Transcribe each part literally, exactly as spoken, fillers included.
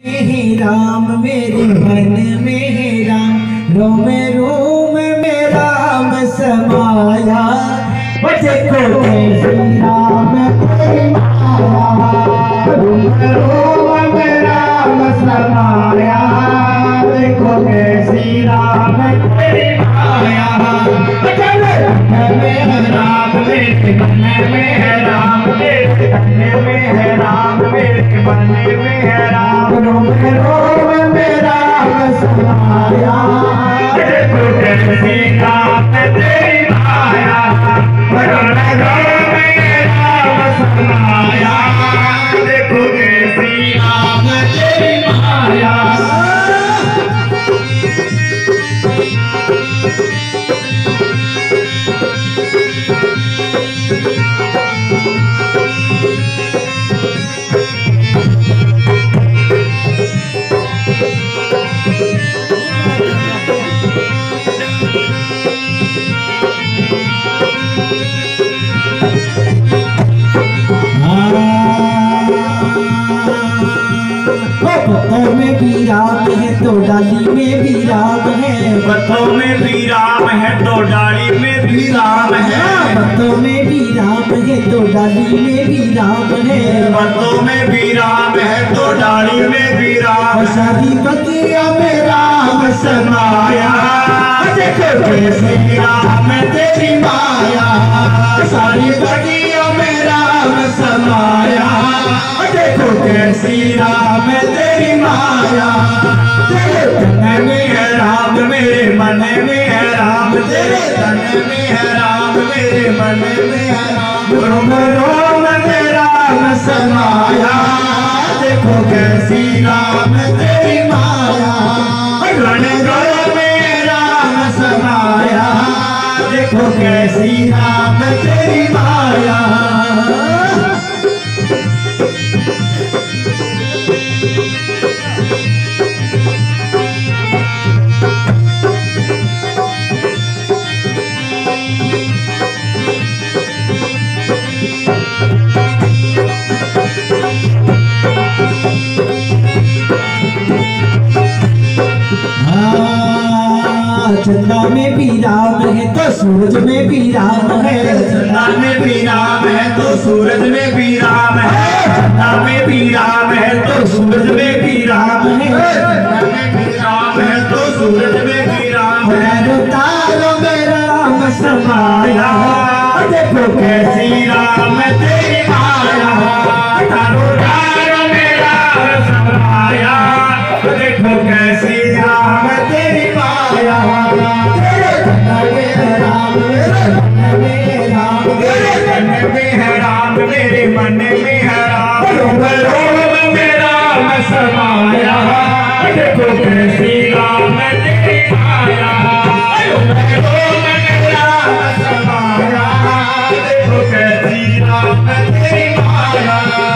हे राम मेरे मन में राम, रोम रोम में राम समाया। देखो कैसी राम तेरी माया, रोम रोम में राम समाया। देखो कैसी राम तेरी माया। मन में राम मेरे मन में राम, मेरे मन में राम, मेरे मन में राम, रोम रोम में राम समाया। देखो कैसी राम तेरी माया, रोम रोम में राम समाया। देखो कैसी राम तेरी माया। पत्थों में भी राम है तो डाली में भी राम है, पत्थों में भी राम है तो डाली में भी राम है। पत्थों में भी राम है तो डाली में भी राम है, पत्तों में भी राम है तो डाली में भी राम। सारी बगिया में राम समाया। देखो कैसे राम तेरी माया, सारी बगिया में राम समाया। देखो कैसी राम तेरी माया। तेरे तन में है राम, मेरे मन में है राम, तेरे तन में है राम, मेरे मन में है राम, रोम रोम में राम समाया। देखो कैसी राम तेरी माया, रण रण में राम समाया। देखो कैसी राम तेरी माया। चंदा में भी राम है तो सूरज में भी राम है, चंदा में भी राम है तो सूरज में भी राम है। चंदा में भी राम है तो सूरज में भी राम है। चंदा में भी राम है तो सूरज में भी राम है। तारों में राम समाया। देखो कैसी राम तेरी माया, तारों तारों में राम समाया। देखो कैसी राम तेरी माया। तेरे तन में राम, मेरे मन में राम, तेरे मन में है राम, मेरे मन में है राम, रोम रोम में राम समाया। देखो कैसी राम तेरी माया, रोम रोम में राम समाया। देखो कैसी राम तेरी माया।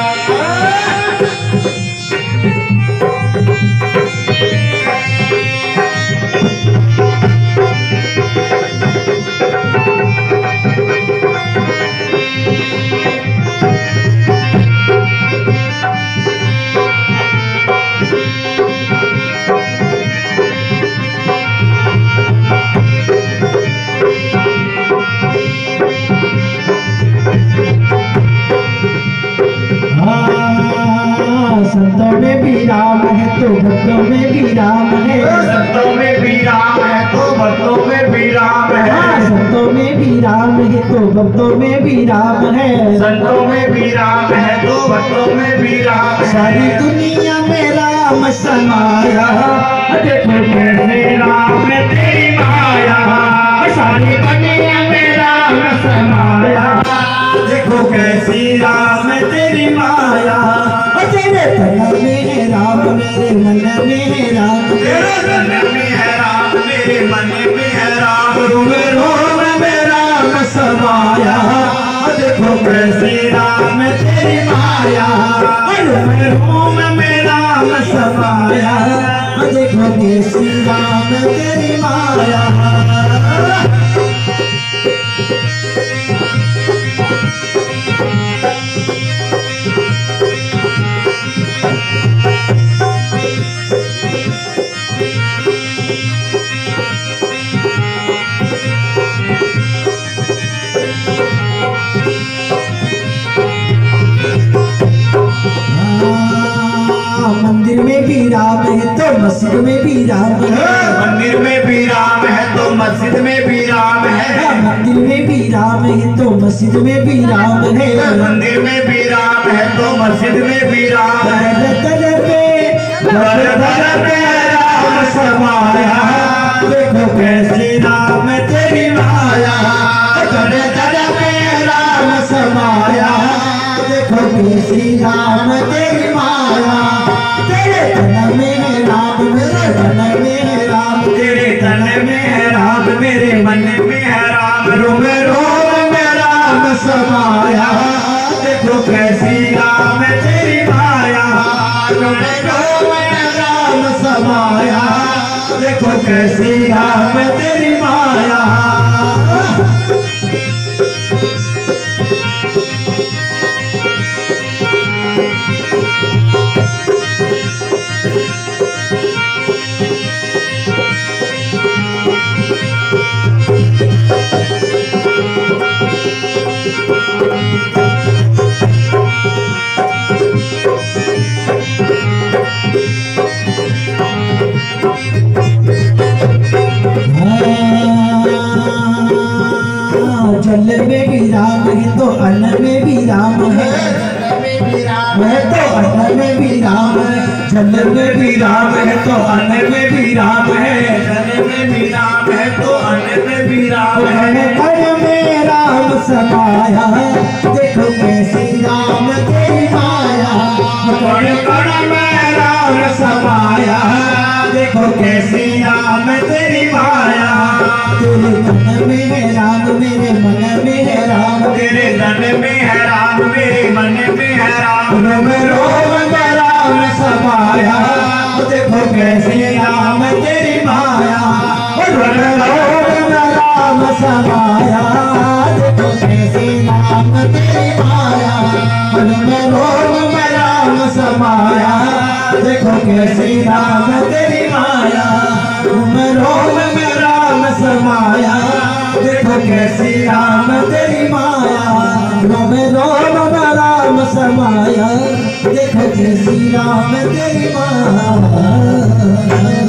संतों में भी राम है तो भक्तों में भी राम है, संतों में भी राम है तो भक्तों में भी राम है। संतों में भी राम है तो भक्तों में भी राम है, संतों में भी राम है तो भक्तों में भी राम है। सारी दुनिया में राम समाया। देखो कैसे राम तेरी माया, सारी दुनिया में राम समाया। देखो कैसी राम तेरी माया। तेरे तन में है राम, मेरे मन में है राम, तेरे तन में है राम, मेरे मन में है राम, रोम रोम में राम समाया। देखो कैसी राम तेरी माया, रोम रोम में राम समाया। देखो कैसी राम तेरी माया। हाँ मंदिर में भी राम है तो मस्जिद में भी राम है, मंदिर में भी राम है तो मस्जिद में भी राम है, हाँ मंदिर में भी राम है तो मस्जिद में भी राम है, मंदिर में भी राम है तो मस्जिद में भी राम है। दर दर पे दर दर पे राम समाया, देखो कैसी राम तेरी माया, दर दर पे राम समाया, देखो कैसी राम तेरी माया, तेरे तन में है राम मेरे तन में है राम, तेरे तन में है राम मेरे मन में है राम, रोम रोम में राम समाया, देखो कैसी राम तेरी माया, रोम रोम में राम समाया, देखो कैसी राम तेरी माया। जल में भी राम है तो अन्न में भी राम है, है तो अन्न में भी राम है, जल में भी राम है तो अन्न में भी राम है, जल में भी राम है तो अन्न में भी राम है, कण में राम समाया, देखो कैसी राम तेरी माया, कण कण में राम समाया, देखो कैसी राम तेरी माया, तेरे तन में है राम मेरे मन में है राम, तेरे तन में है राम मेरे मन में है राम, रोम रोम में राम समाया, देखो कैसी राम तेरी माया, रोम रोम में राम समाया, देखो कैसी राम तेरी माया, रोम रोम में राम समाया, देखो कैसी राम तेरी माया, रोम रोम में राम समाया, देखो कैसी राम तेरी माया, रोम रोम में राम समाया, देखो कैसी राम तेरी माया।